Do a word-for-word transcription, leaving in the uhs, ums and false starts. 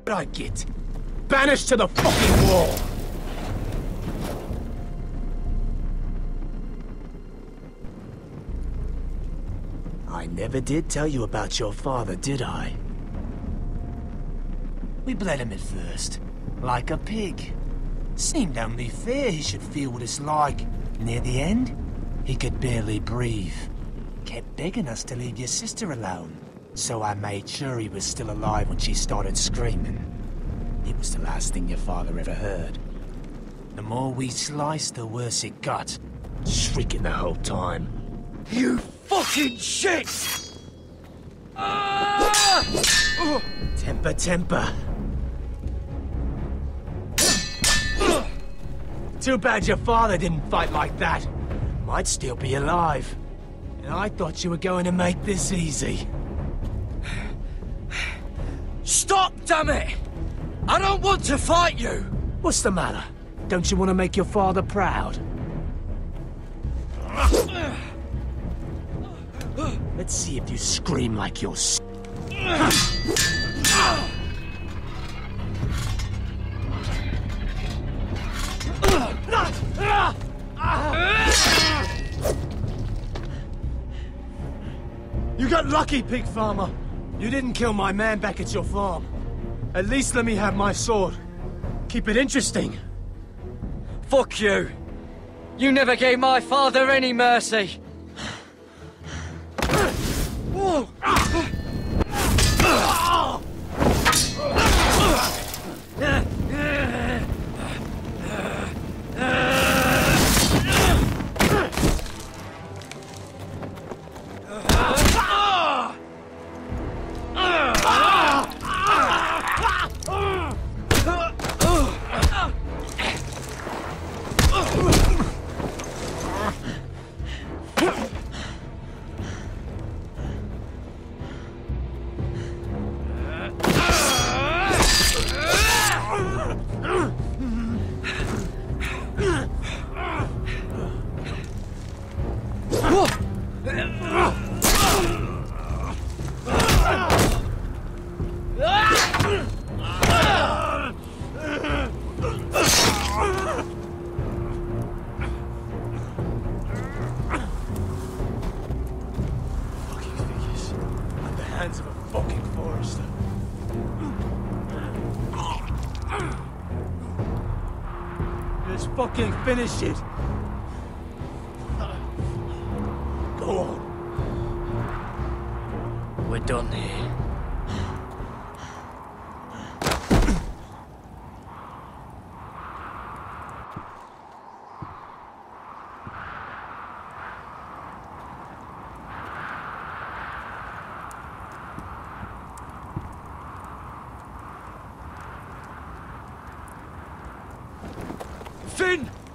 I get? Banished to the fucking wall! I never did tell you about your father, did I? We bled him at first, like a pig. Seemed only fair he should feel what it's like. Near the end, he could barely breathe. Kept begging us to leave your sister alone. So I made sure he was still alive when she started screaming. It was the last thing your father ever heard. The more we sliced, the worse it got. Shrieking the whole time. You fucking shit! Ah! Temper, temper. Too bad your father didn't fight like that. Might still be alive. And I thought you were going to make this easy. Stop, damn it! I don't want to fight you! What's the matter? Don't you want to make your father proud? Let's see if you scream like you're s- You got lucky, pig farmer. You didn't kill my man back at your farm. At least let me have my sword. Keep it interesting. Fuck you! You never gave my father any mercy! Hands of a fucking forester. Just fucking finish it. Go on. We're done here. Finn!